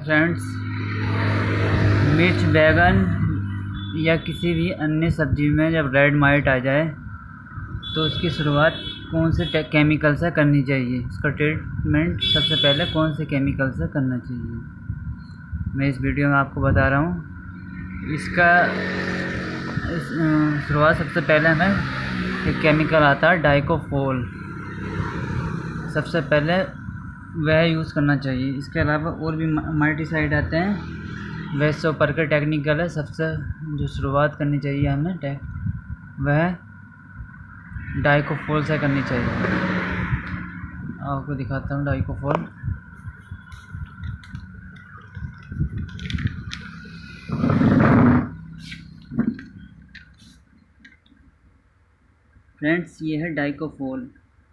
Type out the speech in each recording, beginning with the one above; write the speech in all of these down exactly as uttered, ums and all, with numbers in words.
Friends, मिर्च, बैगन या किसी भी अन्य सब्जी में जब रेड माइट आ जाए तो उसकी शुरुआत कौन से केमिकल से करनी चाहिए, उसका ट्रीटमेंट सबसे पहले कौन से केमिकल से करना चाहिए, मैं इस वीडियो में आपको बता रहा हूँ। इसका इस शुरुआत सबसे पहले हमें एक केमिकल आता है डाइकोफोल, सबसे पहले वह यूज़ करना चाहिए। इसके अलावा और भी मिटिसाइड आते हैं, वैसे ऊपर के टेक्निकल है। सबसे जो शुरुआत करनी चाहिए हमें टेक वह डाइकोफोल से करनी चाहिए। आपको दिखाता हूँ डाइकोफोल। फ्रेंड्स, ये है डाइकोफोल,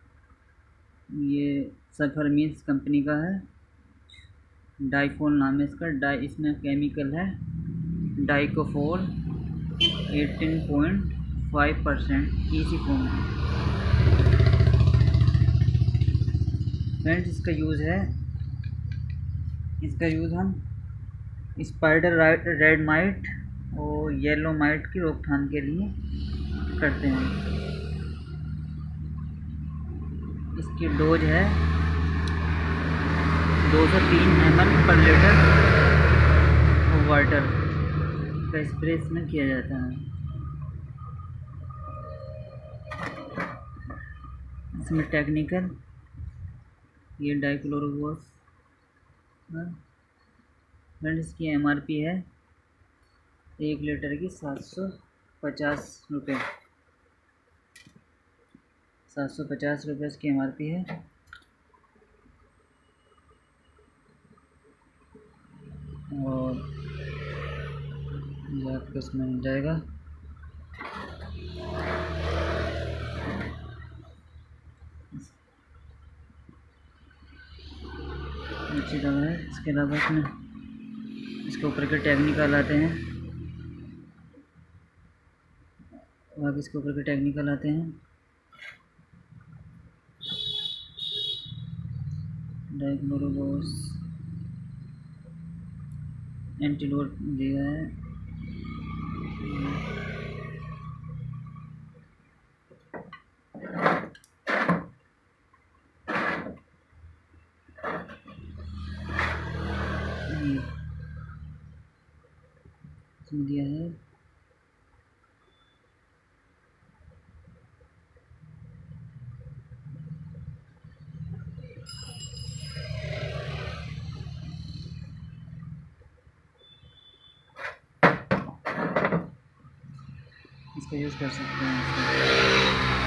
ये सल्फरमीन्स कंपनी का है। डाइफोल नाम है इसका। डाई इसमें केमिकल है डाइकोफोल अठारह पॉइंट फाइव परसेंट इसी फॉर्म में। फ्रेंड्स, इसका यूज़ है इसका यूज़ हम स्पाइडर रेड माइट और येलो माइट की रोकथाम के लिए करते हैं। इसकी डोज है दो सौ तीन एम एल पर लीटर वाटर का स्प्रे इसमें किया जाता है। इसमें टेक्निकल ये डाइक्लोरोवोस। फ्रेंड्स, इसकी एम आर पी है एक लीटर की सात सौ पचास रुपये सात सौ पचास रुपये इसकी एम आर पी है। और ये आपको इसमें मिल जाएगा। अच्छी दवा है। इसके अलावा इसमें इसके ऊपर के टेक्निकल आते हैं और इसके ऊपर के टेक्निकल आते हैं डाइक्लोरोवोस एंटीडोट दिया है। इसमें दिया है इसका यूज़ कर सकते हैं।